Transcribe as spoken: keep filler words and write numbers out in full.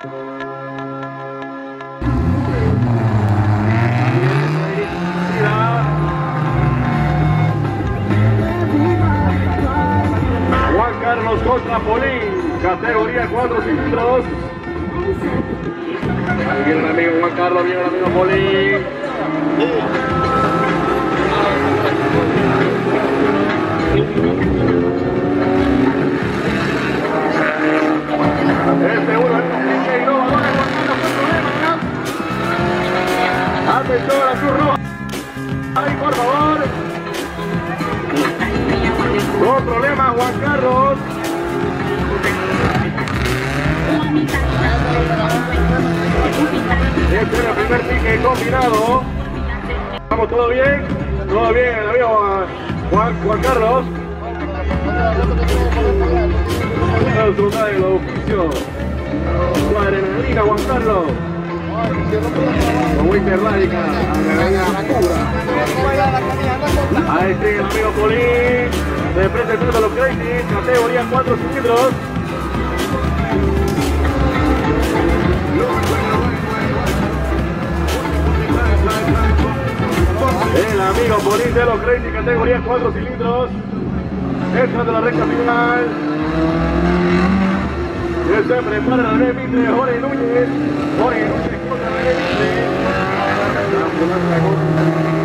Juan Carlos contra Polín, categoría cuatro cilindros. Ahí viene el amigo Juan Carlos, viene el amigo Polín. Este uno es un pique innovador, atención a la Cruz Roja. Ahí, por favor. No problema, Juan Carlos. Este es el primer pique combinado. ¿Estamos todo bien? Todo bien, el amigo Juan, Juan Carlos. Nuestro de los oficios. Su adrenalina, Juan Carlos. Con Winter Radica, a cura. Ahí sigue el amigo Polín. De frente de los Crazy, categoría cuatro cilindros. El amigo Polín de los Crazy, categoría cuatro cilindros. Entrando la recta final. Y se prepara la remite de Jorge Núñez. Jorge Núñez contra la remite.